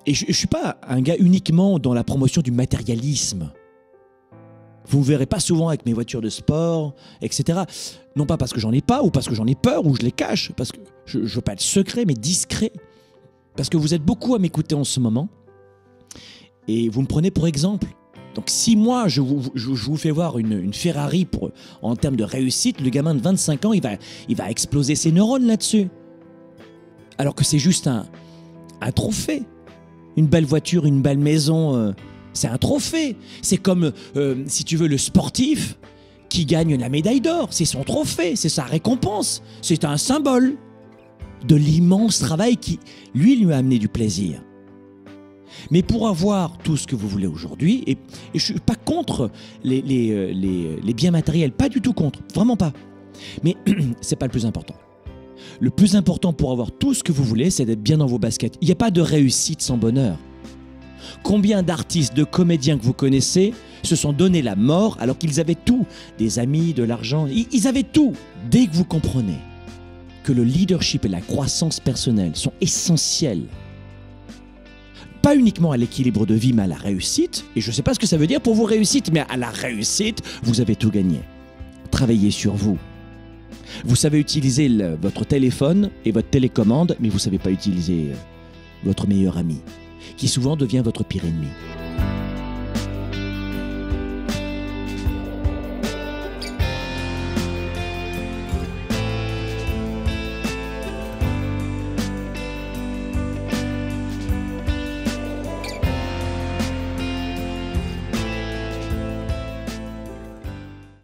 Et je ne suis pas un gars uniquement dans la promotion du matérialisme. Vous ne me verrez pas souvent avec mes voitures de sport, etc. Non pas parce que j'en ai pas, ou parce que j'en ai peur, ou je les cache, parce que je ne veux pas être secret, mais discret. Parce que vous êtes beaucoup à m'écouter en ce moment, et vous me prenez pour exemple. Donc si moi, je vous fais voir une Ferrari en termes de réussite, le gamin de 25 ans, il va exploser ses neurones là-dessus. Alors que c'est juste un trophée. Une belle voiture, une belle maison, c'est un trophée. C'est comme, si tu veux, le sportif qui gagne la médaille d'or. C'est son trophée, c'est sa récompense. C'est un symbole de l'immense travail qui, lui a amené du plaisir. Mais pour avoir tout ce que vous voulez aujourd'hui, et je ne suis pas contre les biens matériels, pas du tout contre, vraiment pas. Mais ce n'est pas le plus important. Le plus important pour avoir tout ce que vous voulez, c'est d'être bien dans vos baskets. Il n'y a pas de réussite sans bonheur. Combien d'artistes, de comédiens que vous connaissez se sont donné la mort alors qu'ils avaient tout, des amis, de l'argent, ils avaient tout. Dès que vous comprenez que le leadership et la croissance personnelle sont essentiels, pas uniquement à l'équilibre de vie, mais à la réussite, et je ne sais pas ce que ça veut dire pour vous réussite, mais à la réussite, vous avez tout gagné. Travaillez sur vous. Vous savez utiliser votre téléphone et votre télécommande, mais vous ne savez pas utiliser votre meilleur ami, qui souvent devient votre pire ennemi.